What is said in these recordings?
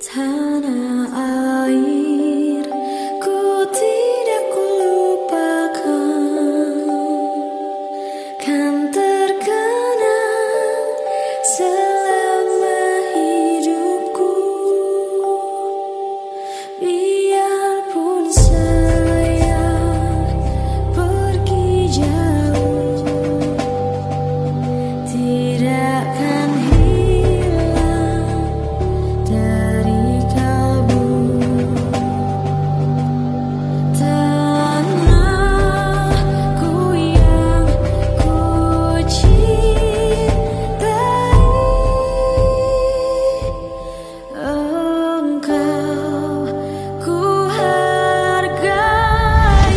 Tanah air, ku tidak kulupakan, kan terkenang selama hidupku. Biarpun saya pergi jauh, tidak akan hilang dari kalbu. Tanahku yang ku cintai, engkau ku hargai.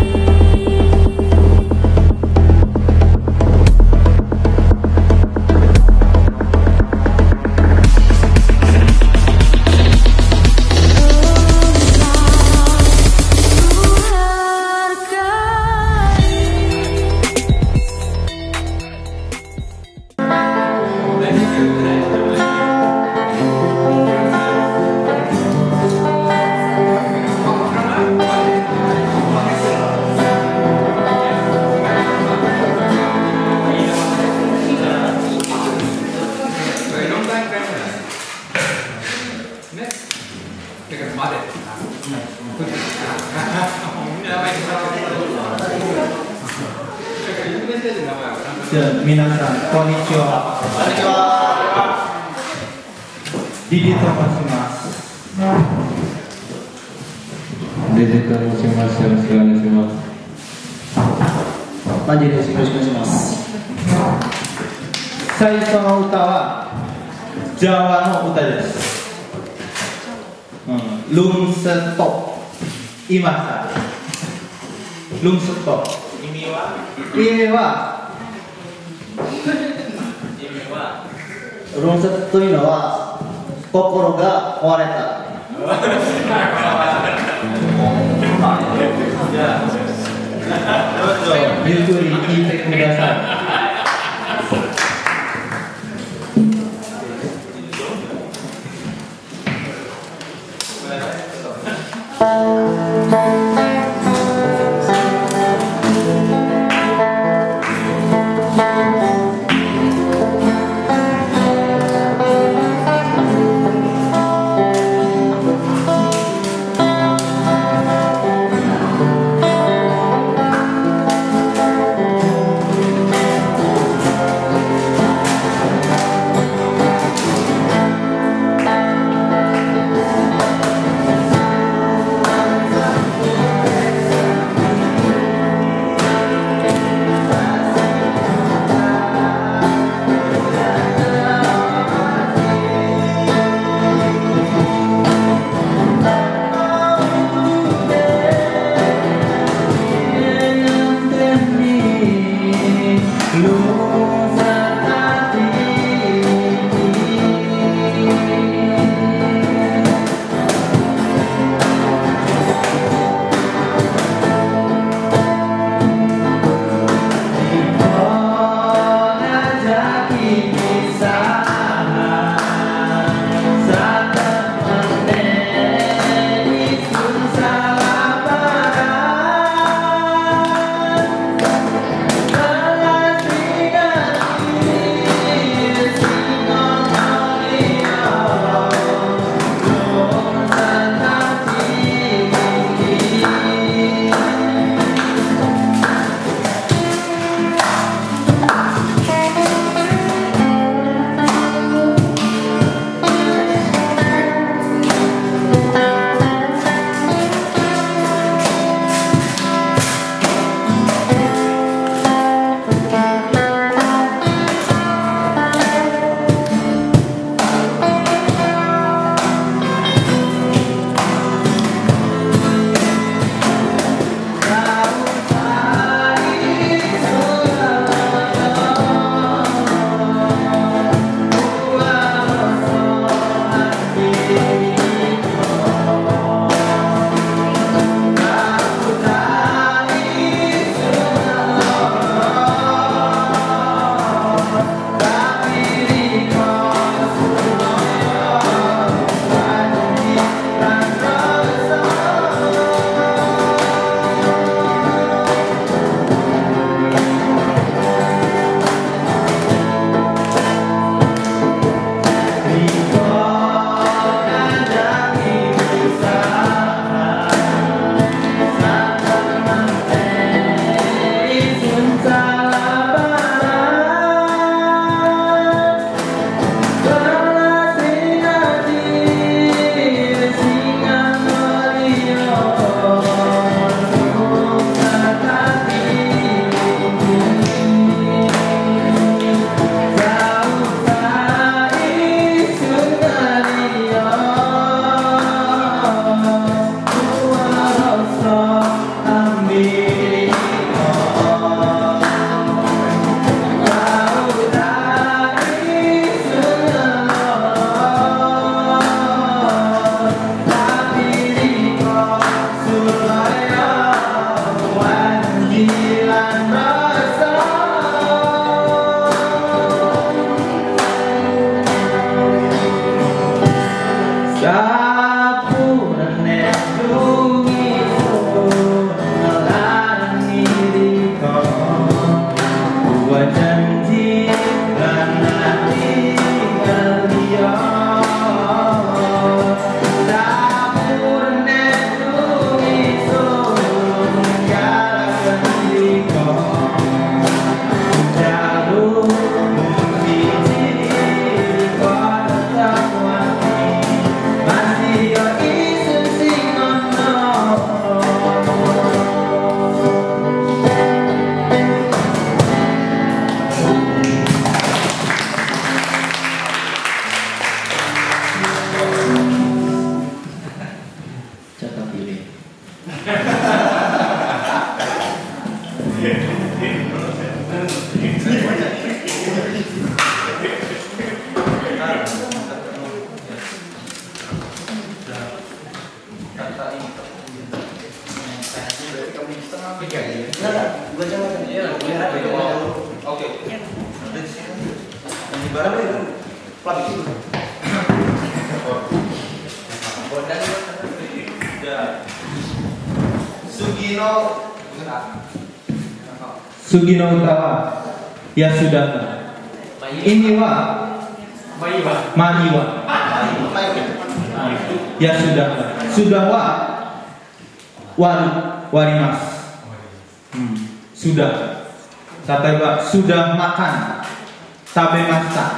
Minasan, konnichiwa. Didiと申します。 デジタルします。よろしくお願いします。 マジです。よろしくお願いします。 最初の歌はジャワの歌です。ルンスト、今さ、ルンスト。意味は論説というのは心が壊れた。 ゆっくり聴いてください。 「 Oke. Barang itu pelapis itu. Sugino Sugino Utawa. Ya sudah. Ini wa Maiwa. Ya sudah. Sudah wa warimas. Sudah. Sampai Pak sudah makan. Sampai masak.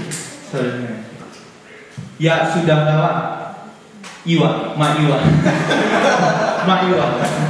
Ya sudah lawan. Iwa, Maiwa. Maiwa.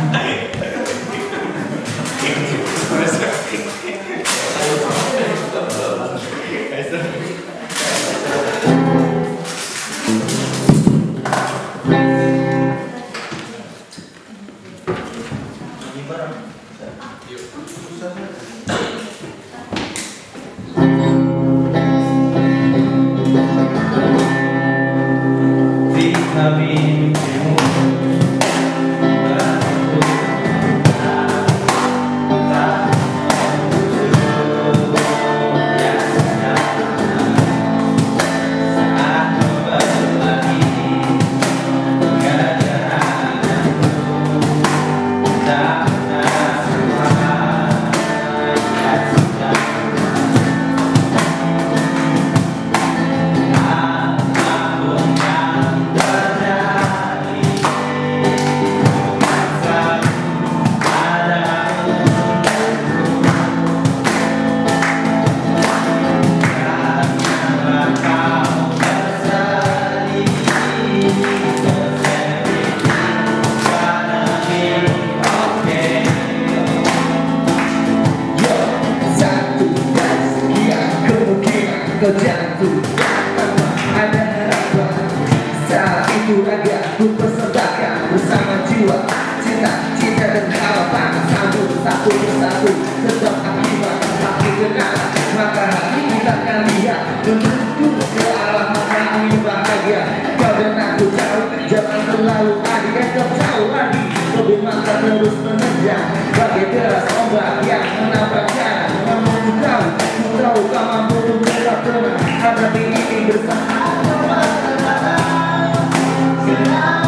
Kau jatuh tanpa ada harapan. Saat itu agak ku persembahkan bersama jiwa, cinta dan harapan. Sambut satu persatu sebab akibat aku kenal. Maka hati kita akan lihat menuju ke arah mana ingin bahagia. Kau dan aku jauh, jangan terlalu adik. Kau jauh lagi, lebih mata terus menerjang bagai deras ombak yang menabrak jalan. Namun ku tahu kau mampu mengelak tenang. Hadapi ini bersama.